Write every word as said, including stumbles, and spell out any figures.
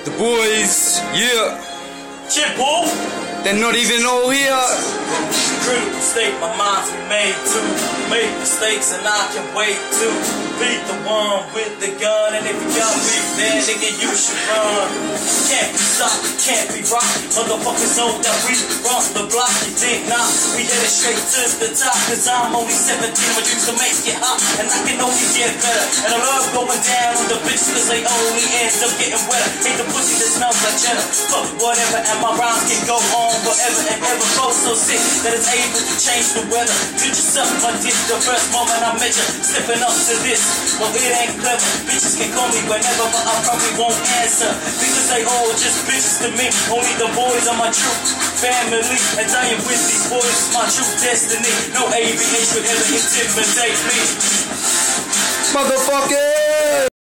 The boys, yeah. Shit, bull. They're not even all here. Critical state, my mind's been made to make mistakes, and I can wait to beat the one with the gun. And if you got beef there, nigga, you should run. Can't be stopped, can't be rocked. Motherfuckers know that we run the block. You think not? We headed straight to the top. Cause I'm only seventeen, but you can make it hot. And I can only get better. And I love going down with the bitches, cause they only end up getting wetter. Take the pussy that smells like cheddar. Fuck whatever, and my rhymes can go on forever and ever. Flow so sick that it's able to change the weather. Could you suck my dick the first moment I met you? Slipping up to this, well it ain't clever. Bitches can call me whenever, but I probably won't answer, because they all just bitches to me. Only the boys are my true family, and dying with these boys is my true destiny. No A B A should ever intimidate me. Motherfucker!